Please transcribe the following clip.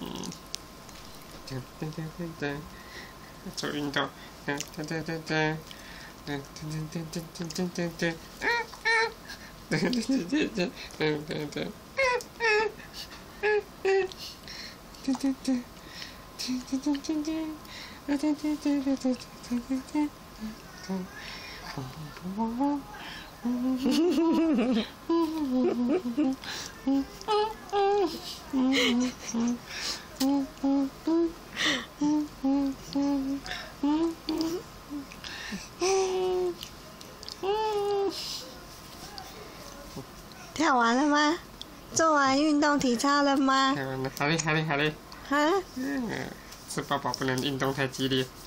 做运动， 跳完了吗？做完运动体操了吗？ 好嘞，好嘞，好嘞。 啊？ 吃饱饱不能运动太激烈。